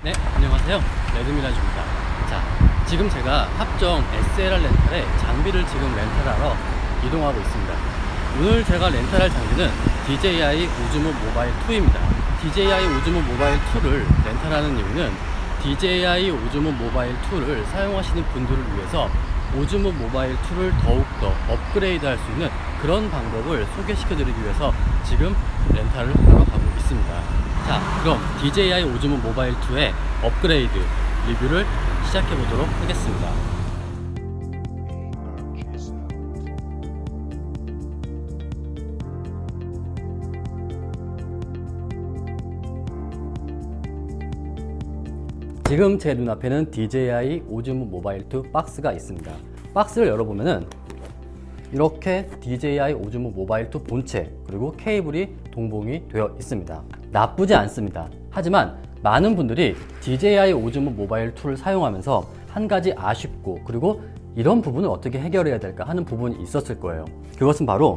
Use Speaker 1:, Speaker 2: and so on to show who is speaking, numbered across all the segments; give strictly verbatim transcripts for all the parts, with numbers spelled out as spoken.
Speaker 1: 네, 안녕하세요. 레드미라주입니다. 자, 지금 제가 합정 에스엘알 렌탈에 장비를 지금 렌탈하러 이동하고 있습니다. 오늘 제가 렌탈할 장비는 디제이아이 오즈모 모바일 투입니다. 디제이아이 오즈모 모바일 투를 렌탈하는 이유는 디제이아이 오즈모 모바일 투를 사용하시는 분들을 위해서 오즈모 모바일 투를 더욱더 업그레이드 할 수 있는 그런 방법을 소개시켜 드리기 위해서 지금 렌탈을 하러 가고 있습니다. 자, 그럼 디제이아이 오즈모 모바일 투의 업그레이드 리뷰를 시작해 보도록 하겠습니다. 지금 제 눈앞에는 디제이아이 오즈모 모바일 투 박스가 있습니다. 박스를 열어보면은 이렇게 디제이아이 오즈모 모바일 투 본체 그리고 케이블이 동봉이 되어 있습니다. 나쁘지 않습니다. 하지만 많은 분들이 디제이아이 오즈모 모바일 투를 사용하면서 한 가지 아쉽고 그리고 이런 부분을 어떻게 해결해야 될까 하는 부분이 있었을 거예요. 그것은 바로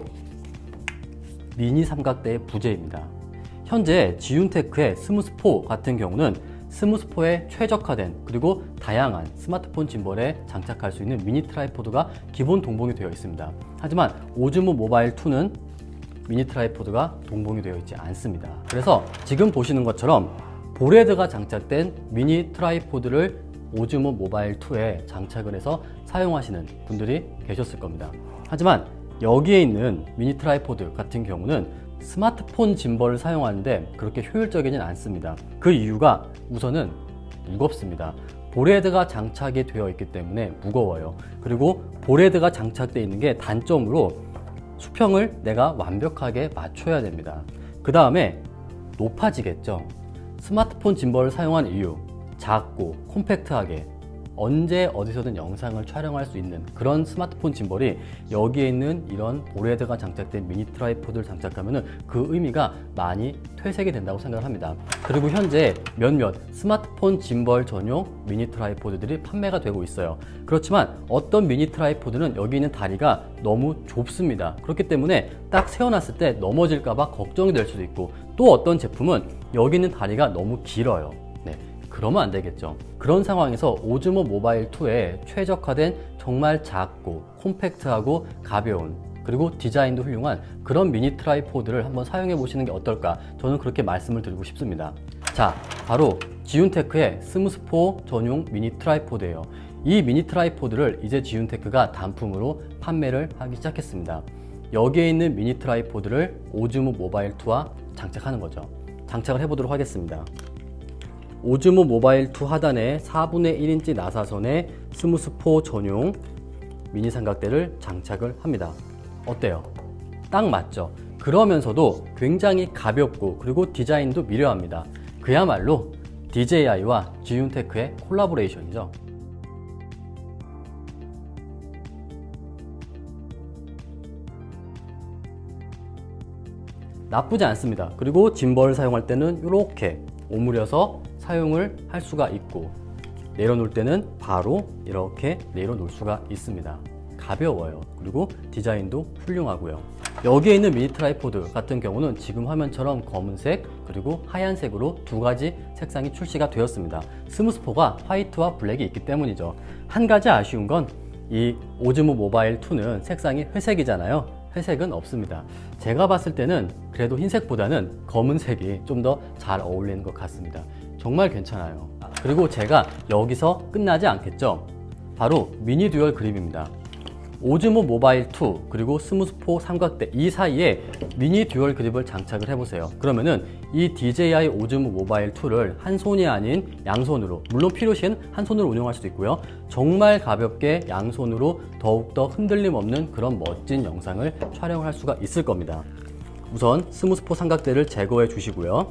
Speaker 1: 미니 삼각대의 부재입니다. 현재 지윤테크의 스무스포 같은 경우는 스무스포에 최적화된 그리고 다양한 스마트폰 짐벌에 장착할 수 있는 미니 트라이포드가 기본 동봉이 되어 있습니다. 하지만 오즈모 모바일 투는 미니 트라이포드가 동봉이 되어 있지 않습니다. 그래서 지금 보시는 것처럼 보레드가 장착된 미니 트라이포드를 오즈모 모바일 투에 장착을 해서 사용하시는 분들이 계셨을 겁니다. 하지만 여기에 있는 미니 트라이포드 같은 경우는 스마트폰 짐벌을 사용하는데 그렇게 효율적이진 않습니다. 그 이유가 우선은 무겁습니다. 보레드가 장착이 되어 있기 때문에 무거워요. 그리고 보레드가 장착되어 있는 게 단점으로 수평을 내가 완벽하게 맞춰야 됩니다. 그 다음에 높아지겠죠. 스마트폰 짐벌을 사용한 이유, 작고 콤팩트하게 언제 어디서든 영상을 촬영할 수 있는 그런 스마트폰 짐벌이 여기에 있는 이런 보레드가 장착된 미니 트라이포드를 장착하면 그 의미가 많이 퇴색이 된다고 생각을 합니다. 그리고 현재 몇몇 스마트폰 짐벌 전용 미니 트라이포드들이 판매가 되고 있어요. 그렇지만 어떤 미니 트라이포드는 여기 있는 다리가 너무 좁습니다. 그렇기 때문에 딱 세워놨을 때 넘어질까봐 걱정이 될 수도 있고, 또 어떤 제품은 여기 있는 다리가 너무 길어요. 그러면 안 되겠죠. 그런 상황에서 오즈모 모바일 투에 최적화된 정말 작고 콤팩트하고 가벼운 그리고 디자인도 훌륭한 그런 미니 트라이포드를 한번 사용해 보시는 게 어떨까, 저는 그렇게 말씀을 드리고 싶습니다. 자, 바로 지윤테크의 스무스포 전용 미니 트라이포드예요. 이 미니 트라이포드를 이제 지윤테크가 단품으로 판매를 하기 시작했습니다. 여기에 있는 미니 트라이포드를 오즈모 모바일 투와 장착하는 거죠. 장착을 해보도록 하겠습니다. 오즈모 모바일 투 하단에 사분의 일 인치 나사선의 스무스포 전용 미니 삼각대를 장착을 합니다. 어때요? 딱 맞죠? 그러면서도 굉장히 가볍고 그리고 디자인도 미려합니다. 그야말로 디제이아이와 지윤테크의 콜라보레이션이죠. 나쁘지 않습니다. 그리고 짐벌을 사용할 때는 이렇게 오므려서 사용을 할 수가 있고, 내려놓을 때는 바로 이렇게 내려놓을 수가 있습니다. 가벼워요. 그리고 디자인도 훌륭하고요. 여기에 있는 미니 트라이포드 같은 경우는 지금 화면처럼 검은색 그리고 하얀색으로 두 가지 색상이 출시가 되었습니다. 스무스포가 화이트와 블랙이 있기 때문이죠. 한 가지 아쉬운 건 이 오즈모 모바일 투는 색상이 회색이잖아요. 회색은 없습니다. 제가 봤을 때는 그래도 흰색보다는 검은색이 좀 더 잘 어울리는 것 같습니다. 정말 괜찮아요. 그리고 제가 여기서 끝나지 않겠죠. 바로 미니 듀얼 그립입니다. 오즈모 모바일 투 그리고 스무스포 삼각대 이 사이에 미니 듀얼 그립을 장착을 해보세요. 그러면은 이 디제이아이 오즈모 모바일 투를 한 손이 아닌 양손으로, 물론 필요시엔 한 손으로 운영할 수도 있고요, 정말 가볍게 양손으로 더욱더 흔들림 없는 그런 멋진 영상을 촬영할 수가 있을 겁니다. 우선 스무스포 삼각대를 제거해 주시고요.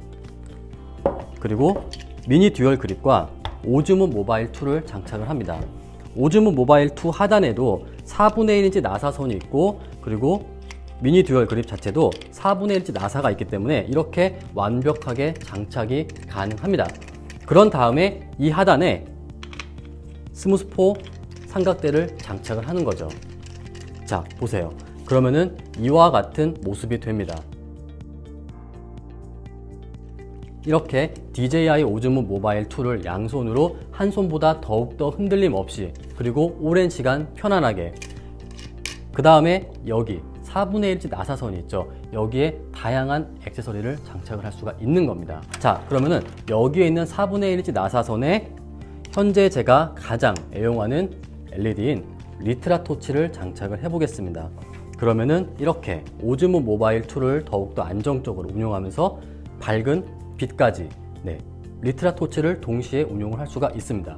Speaker 1: 그리고 미니 듀얼 그립과 오즈모 모바일 투를 장착을 합니다. 오즈모 모바일 투 하단에도 사분의 일 인치 나사선이 있고, 그리고 미니 듀얼 그립 자체도 사분의 일 인치 나사가 있기 때문에 이렇게 완벽하게 장착이 가능합니다. 그런 다음에 이 하단에 스무스포 삼각대를 장착을 하는 거죠. 자, 보세요. 그러면은 이와 같은 모습이 됩니다. 이렇게 디제이아이 오즈무 모바일 이를 양손으로 한 손보다 더욱더 흔들림 없이 그리고 오랜 시간 편안하게, 그 다음에 여기 사분의 일인치 나사선이 있죠. 여기에 다양한 액세서리를 장착을 할 수가 있는 겁니다. 자, 그러면은 여기에 있는 사분의 일인치 나사선에 현재 제가 가장 애용하는 엘이디인 리트라 토치를 장착을 해 보겠습니다. 그러면은 이렇게 오즈무 모바일 이를 더욱더 안정적으로 운용하면서 밝은 빛까지, 네, 리트라 토치를 동시에 운용을 할 수가 있습니다.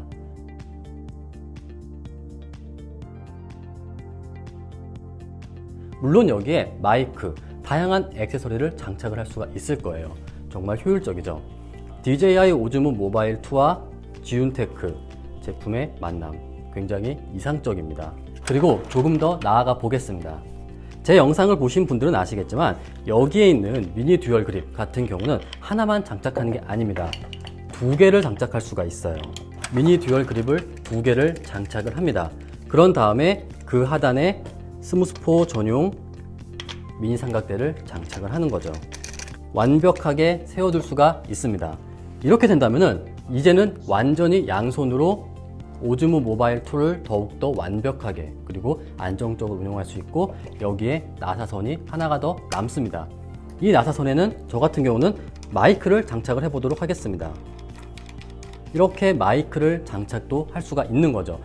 Speaker 1: 물론 여기에 마이크, 다양한 액세서리를 장착을 할 수가 있을 거예요. 정말 효율적이죠. 디제이아이 오즈무 모바일 이와 지윤테크 제품의 만남, 굉장히 이상적입니다. 그리고 조금 더 나아가 보겠습니다. 제 영상을 보신 분들은 아시겠지만 여기에 있는 미니 듀얼 그립 같은 경우는 하나만 장착하는 게 아닙니다. 두 개를 장착할 수가 있어요. 미니 듀얼 그립을 두 개를 장착을 합니다. 그런 다음에 그 하단에 스무스포 전용 미니 삼각대를 장착을 하는 거죠. 완벽하게 세워둘 수가 있습니다. 이렇게 된다면은 이제는 완전히 양손으로 오즈무 모바일 이를 더욱더 완벽하게 그리고 안정적으로 운용할 수 있고, 여기에 나사선이 하나가 더 남습니다. 이 나사선에는 저 같은 경우는 마이크를 장착을 해 보도록 하겠습니다. 이렇게 마이크를 장착도 할 수가 있는 거죠.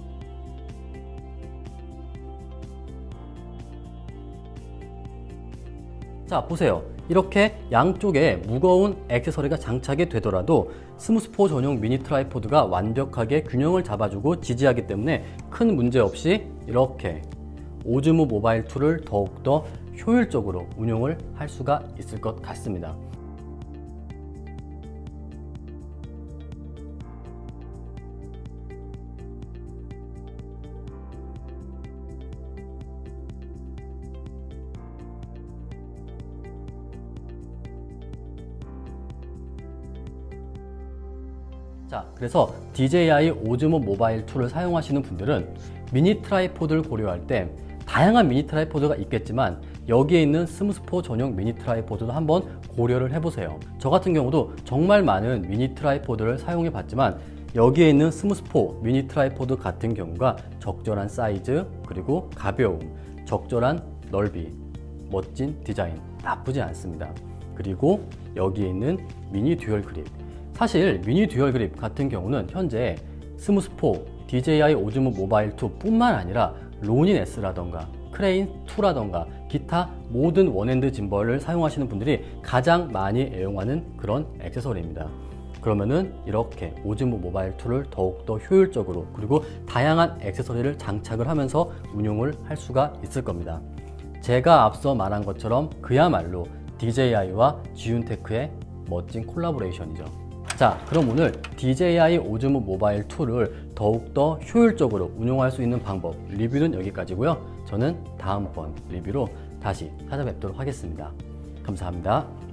Speaker 1: 자, 보세요. 이렇게 양쪽에 무거운 액세서리가 장착이 되더라도 스무스포 전용 미니 트라이포드가 완벽하게 균형을 잡아주고 지지하기 때문에 큰 문제 없이 이렇게 오즈무 모바일 이를 더욱더 효율적으로 운용을 할 수가 있을 것 같습니다. 자, 그래서 디제이아이 오즈무 모바일 이를 사용하시는 분들은 미니 트라이포드를 고려할 때 다양한 미니 트라이포드가 있겠지만 여기에 있는 스무스포 전용 미니 트라이포드도 한번 고려를 해보세요. 저 같은 경우도 정말 많은 미니 트라이포드를 사용해 봤지만 여기에 있는 스무스포 미니 트라이포드 같은 경우가 적절한 사이즈, 그리고 가벼움, 적절한 넓이, 멋진 디자인, 나쁘지 않습니다. 그리고 여기에 있는 미니 듀얼 그립, 사실 미니 듀얼 그립 같은 경우는 현재 스무스포, 디제이아이 오즈무 모바일 이 뿐만 아니라 로닌 S라던가 크레인 이라던가 기타 모든 원핸드 짐벌을 사용하시는 분들이 가장 많이 애용하는 그런 액세서리입니다. 그러면은 이렇게 오즈무 모바일 이를 더욱더 효율적으로 그리고 다양한 액세서리를 장착을 하면서 운용을 할 수가 있을 겁니다. 제가 앞서 말한 것처럼 그야말로 디제이아이와 지윤테크의 멋진 콜라보레이션이죠. 자, 그럼 오늘 디제이아이 오즈무 모바일 이를 더욱더 효율적으로 운용할 수 있는 방법 리뷰는 여기까지고요. 저는 다음번 리뷰로 다시 찾아뵙도록 하겠습니다. 감사합니다.